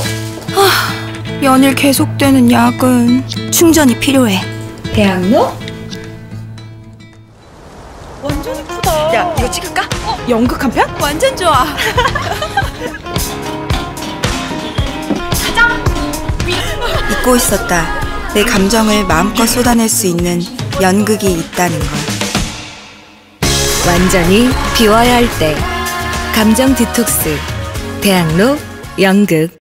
연일 계속되는 야근. 충전이 필요해. 대학로? 완전 예쁘다. 야, 이거 찍을까? 연극 한 편? 완전 좋아. 잊고 있었다. 내 감정을 마음껏 쏟아낼 수 있는 연극이 있다는 걸. 완전히 비워야 할 때 감정 디톡스. 대학로 연극.